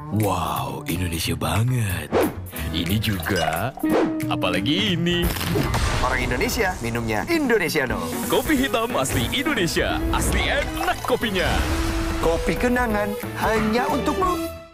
Wow, Indonesia banget. Ini juga, apalagi ini. Orang Indonesia minumnya Indonesiano. Kopi hitam asli Indonesia, asli enak kopinya. Kopi kenangan hanya untukmu.